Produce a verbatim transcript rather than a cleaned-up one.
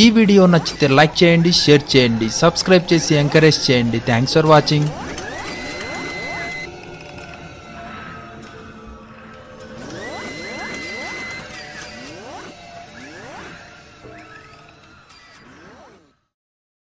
ఈ వీడియో నచ్చితే లైక్ చేయండి, షేర్ చేయండి, సబ్స్క్రైబ్ చేసి ఎంకరేజ్ చేయండి. Thanks for watching.